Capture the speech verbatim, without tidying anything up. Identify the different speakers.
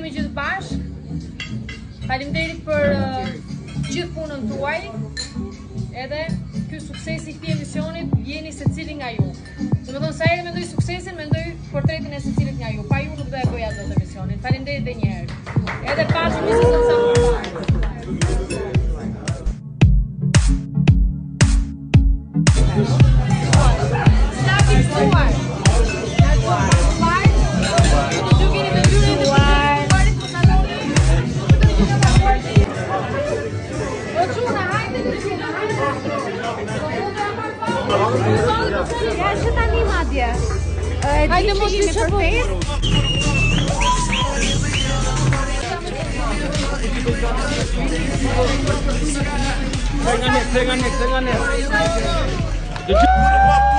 Speaker 1: jemi gjithë bashkë. Faleminderit për uh, gjithë punën tuaj. Edhe ky suksesi i këtij emisionit jeni secili nga ju. Domethënë sa herë mendoj suksesin, mendoj portretin e secilit nga ju. Pa ju nuk do e bëja dot emisionin. Faleminderit edhe një herë. Edhe pashim një sezon sa më parë.
Speaker 2: Ja, që tani madje. Hajde mos të që për
Speaker 3: Pega ne, pega ne, pega ne.